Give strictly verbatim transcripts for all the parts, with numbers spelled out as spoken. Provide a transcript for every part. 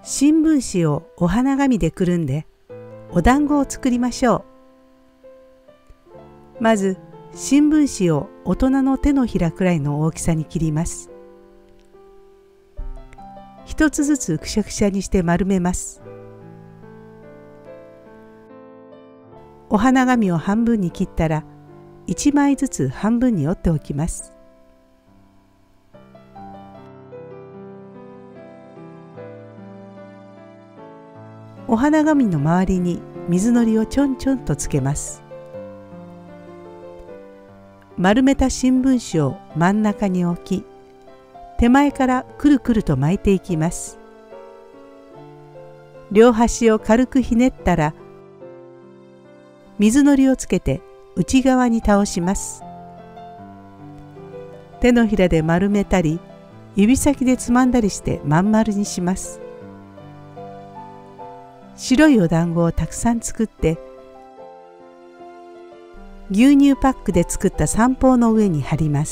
新聞紙をお花紙でくるんでお団子を作りましょう。まず新聞紙を大人の手のひらくらいの大きさに切ります。一つずつくしゃくしゃにして丸めます。お花紙を半分に切ったらいちまいずつ半分に折っておきます。お花紙の周りに水のりをちょんちょんとつけます。丸めた新聞紙を真ん中に置き、手前からくるくると巻いていきます。両端を軽くひねったら、水のりをつけて内側に倒します。手のひらで丸めたり、指先でつまんだりしてまん丸にします。白いお団子をたくさん作って、牛乳パックで作った三方の上に貼ります。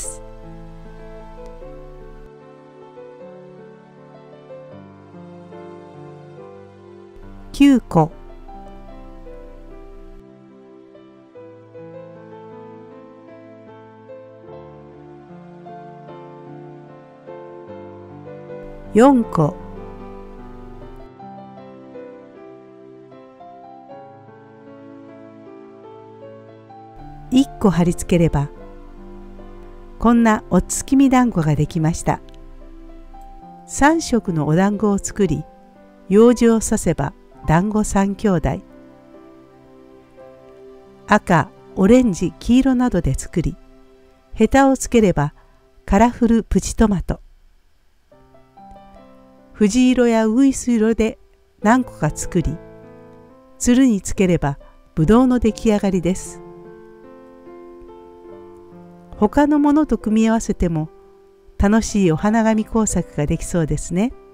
きゅうこ。よんこ。いっこ貼り付ければ、こんなお月見団子ができました。さん色のお団子を作り、ようじを刺せば団子三兄弟。赤、オレンジ、黄色などで作り、ヘタをつければカラフルプチトマト。藤色やウグイス色で何個か作り、つるにつければぶどうの出来上がりです。他のものと組み合わせても楽しいお花紙工作ができそうですね。